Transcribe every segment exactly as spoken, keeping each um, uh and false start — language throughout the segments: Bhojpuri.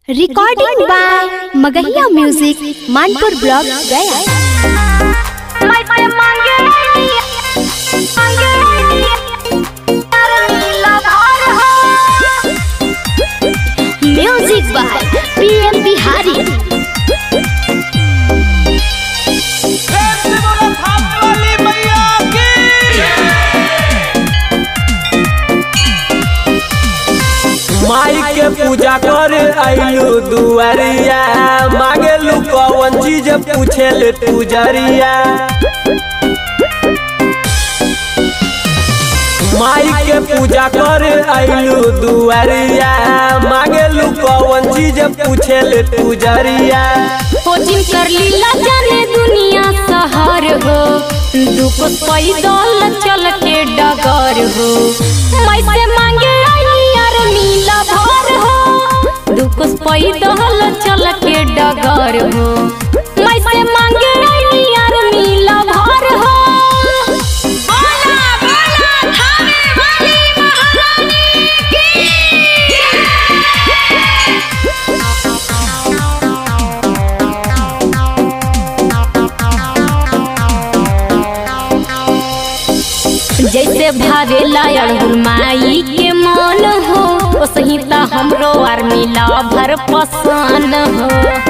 Recording by Magahiya music Manpur block Gaya. Music by PM Bihari. माई के पूजा करे आइलू दुआरिया, मांगे लू कौन चीज पूछे ले पुजरिया। माई के पूजा करे आइलू दुआरिया, मांगे लू कौन चीज पूछे ले पुजरिया। हो जिनकर लीला जाने दुनिया सहर हो, दुख पैदल चल के डगर हो। माई से मांगे नीला भर हो, दुख पैदल चल के डगर हो। माई से मांगे यार नीला भर हो। बोला बोला थाने वाली महारानी की। जैसे भावेला अड़हुल माई के मन हो, सही ता हमरो आर नीला भर पसंद हो।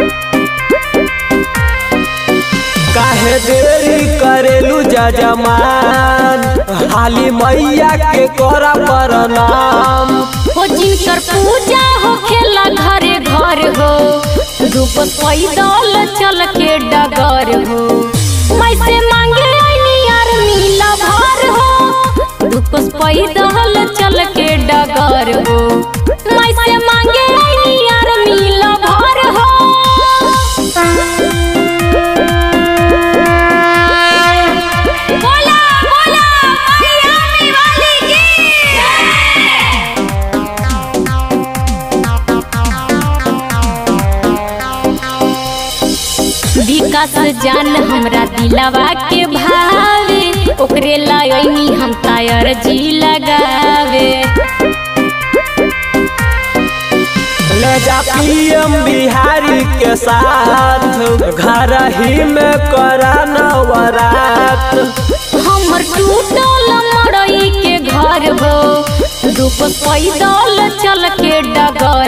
काहे देरी करेलू जजमान, हाली मैया के करा प्रणाम। हो जिनकर पूजा हो खेला घरे घर हो, धूप पैदल चल के डगर हो। माई से मांगे यार नीला भर हो, धूप पैदल चल के डगर हो। माई से मांगे यार नीला भर हो। बोला बोला मैया वाली की। विकास जान हमरा दिलवा के भावे, ओकरे लायनी हम तायर जी लगावे। ले जा पीएम बिहारी के साथ, घर ही में करा नवरात। हमर टूटल मड़ई के घर हो, दुख पैदल चल के डगर